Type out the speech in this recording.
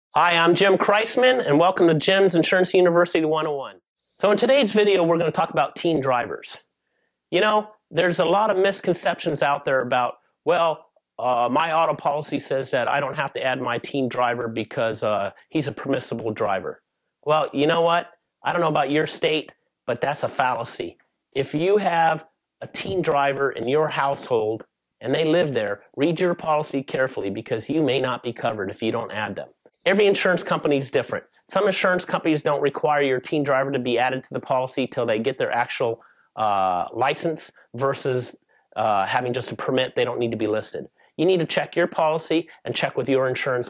Hi, I'm Jim Kreisman, and welcome to Jim's Insurance University 101. So in today's video, we're going to talk about teen drivers. You know, there's a lot of misconceptions out there about, my auto policy says that I don't have to add my teen driver because he's a permissible driver. Well, you know what? I don't know about your state, but that's a fallacy. If you have a teen driver in your household and they live there, read your policy carefully because you may not be covered if you don't add them. Every insurance company is different. Some insurance companies don't require your teen driver to be added to the policy till they get their actual license versus having just a permit. They don't need to be listed. You need to check your policy and check with your insurance